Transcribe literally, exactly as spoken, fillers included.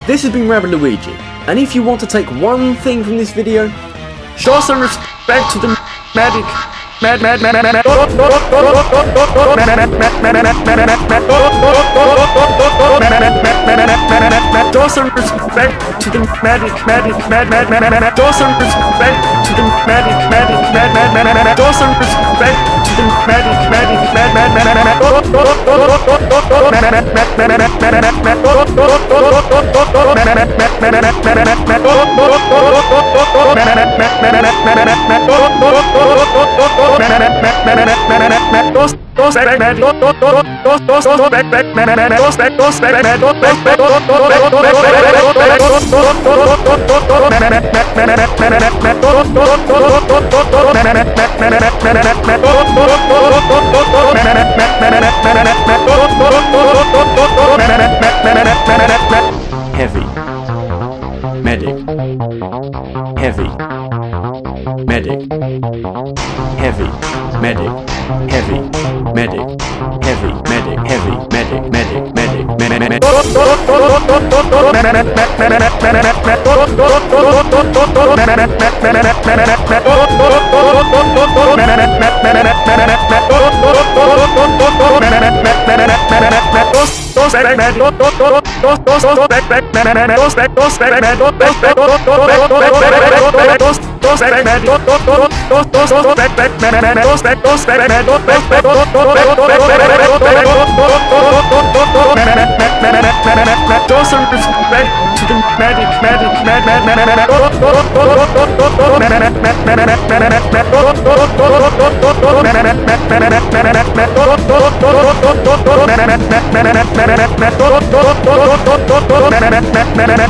this has been Rabbidluigi, and if you want to take one thing from this video, show some respect to the magic. Mad, mad, mad, mad, mad, show some respect to the magic, magic, mad, mad, mad, mad, show some respect to the magic, magic, mad, mad, mad, mad, show some respect to the magic, magic, mad, mad, mad, mad, heavy medic, heavy medic, heavy medic, heavy medic, heavy medic, heavy medic, medic, medic, medic, medic. Show some respect to the magic, magic, mad, mad, mad, mad, mad,